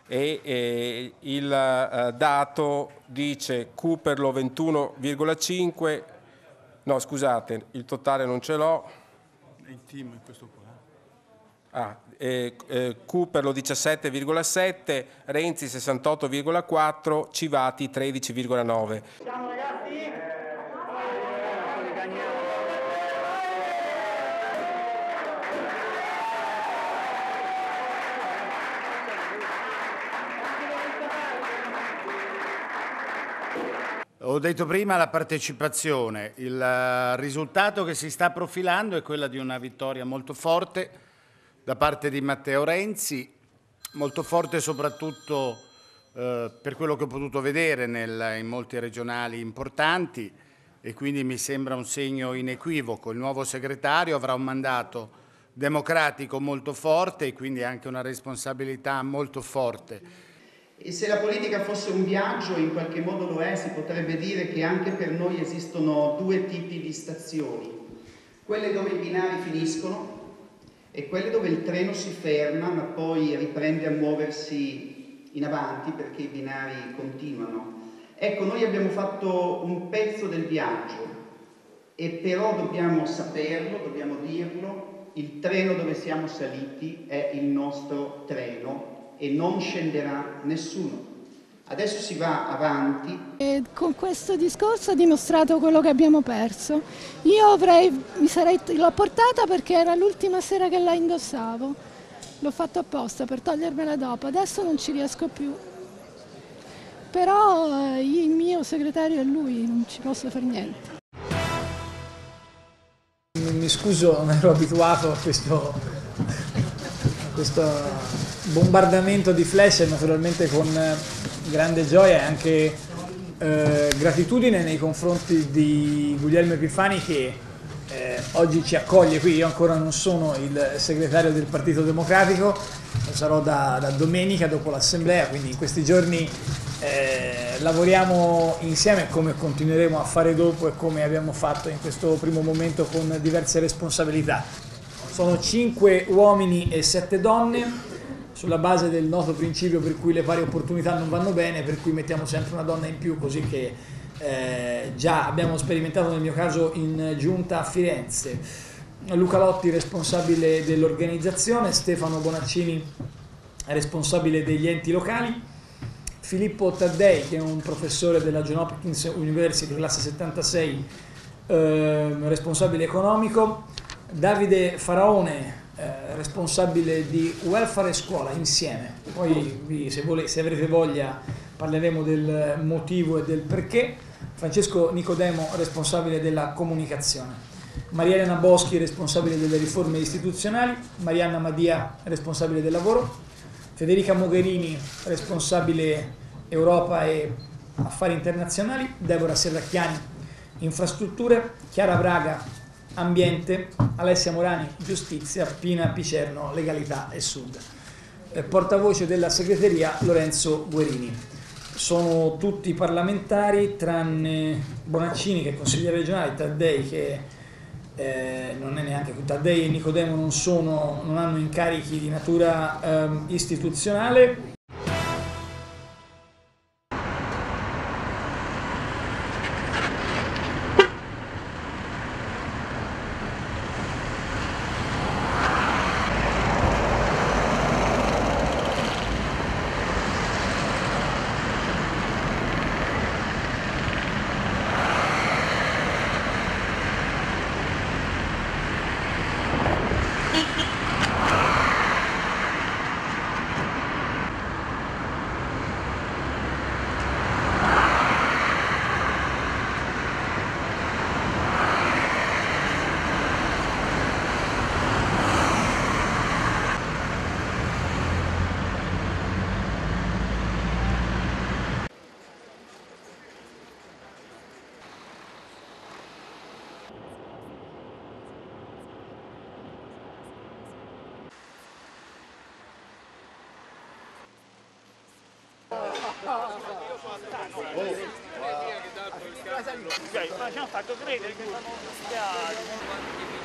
e il dato dice Cooperlo 21,5, no scusate, il totale non ce l'ho. Il team è questo qua. Cooperlo 17,7, Renzi 68,4, Civati 13,9. Siamo ragazzi? Ho detto prima la partecipazione, il risultato che si sta profilando è quella di una vittoria molto forte da parte di Matteo Renzi, molto forte soprattutto per quello che ho potuto vedere in molti regionali importanti, e quindi mi sembra un segno inequivoco. Il nuovo segretario avrà un mandato democratico molto forte e quindi anche una responsabilità molto forte. E se la politica fosse un viaggio, in qualche modo lo è, si potrebbe dire che anche per noi esistono due tipi di stazioni: quelle dove i binari finiscono e quelle dove il treno si ferma ma poi riprende a muoversi in avanti perché i binari continuano. Ecco, noi abbiamo fatto un pezzo del viaggio e però dobbiamo saperlo, dobbiamo dirlo: il treno dove siamo saliti è il nostro treno e non scenderà nessuno. Adesso si va avanti. E con questo discorso ha dimostrato quello che abbiamo perso. Io l'ho portata perché era l'ultima sera che la indossavo. L'ho fatto apposta per togliermela dopo, adesso non ci riesco più. Però il mio segretario è lui, non ci posso fare niente. Mi scuso, non ero abituato a questo bombardamento di flash, e naturalmente con grande gioia e anche gratitudine nei confronti di Guglielmo Epifani che oggi ci accoglie qui. Io ancora non sono il segretario del Partito Democratico, lo sarò da domenica dopo l'assemblea, quindi in questi giorni lavoriamo insieme, come continueremo a fare dopo e come abbiamo fatto in questo primo momento con diverse responsabilità. Sono 5 uomini e 7 donne, sulla base del noto principio per cui le pari opportunità non vanno bene, per cui mettiamo sempre una donna in più, così che già abbiamo sperimentato nel mio caso in giunta a Firenze. Luca Lotti responsabile dell'organizzazione, Stefano Bonaccini responsabile degli enti locali, Filippo Taddei che è un professore della Johns Hopkins University classe 76 responsabile economico, Davide Faraone responsabile di welfare e scuola insieme. Poi se avrete voglia parleremo del motivo e del perché. Francesco Nicodemo responsabile della comunicazione, Maria Elena Boschi responsabile delle riforme istituzionali, Marianna Madia responsabile del lavoro, Federica Mogherini responsabile Europa e affari internazionali, Deborah Serracchiani infrastrutture, Chiara Braga ambiente, Alessia Morani giustizia, Pina Picerno legalità e sud. Portavoce della segreteria Lorenzo Guerini. Sono tutti parlamentari tranne Bonaccini che è consigliere regionale, Taddei che non è neanche Taddei e Nicodemo non hanno incarichi di natura istituzionale. Ok, ma ci hanno fatto credere che sono